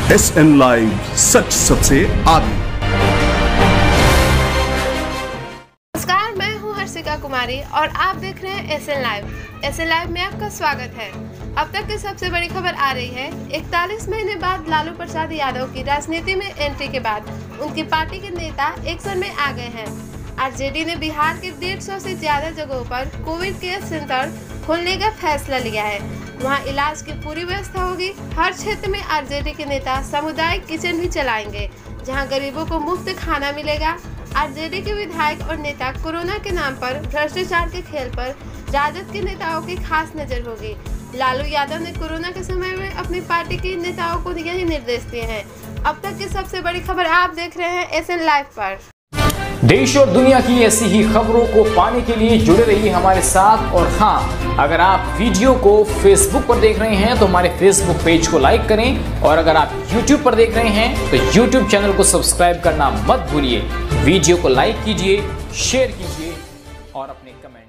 SN live, सच सबसे आगे। नमस्कार, मैं हूं हर्षिका कुमारी और आप देख रहे हैं SN लाइव। SN लाइव में आपका स्वागत है। अब तक की सबसे बड़ी खबर आ रही है। 41 महीने बाद लालू प्रसाद यादव की राजनीति में एंट्री के बाद उनकी पार्टी के नेता एक्शन में आ गए हैं। आरजेडी ने बिहार के 150 से ज्यादा जगहों पर कोविड केयर सेंटर खोलने का फैसला लिया है। वहां इलाज की पूरी व्यवस्था होगी। हर क्षेत्र में आरजेडी के नेता सामुदायिक किचन भी चलाएंगे, जहां गरीबों को मुफ्त खाना मिलेगा। आरजेडी के विधायक और नेता कोरोना के नाम पर भ्रष्टाचार के खेल पर राजद के नेताओं की खास नजर होगी। लालू यादव ने कोरोना के समय में अपनी पार्टी के नेताओं को यही निर्देश दिए हैं। अब तक की सबसे बड़ी खबर आप देख रहे हैं SN लाइव पर। देश और दुनिया की ऐसी ही खबरों को पाने के लिए जुड़े रहिए हमारे साथ। और हाँ, अगर आप वीडियो को फेसबुक पर देख रहे हैं तो हमारे फेसबुक पेज को लाइक करें, और अगर आप यूट्यूब पर देख रहे हैं तो यूट्यूब चैनल को सब्सक्राइब करना मत भूलिए। वीडियो को लाइक कीजिए, शेयर कीजिए और अपने कमेंट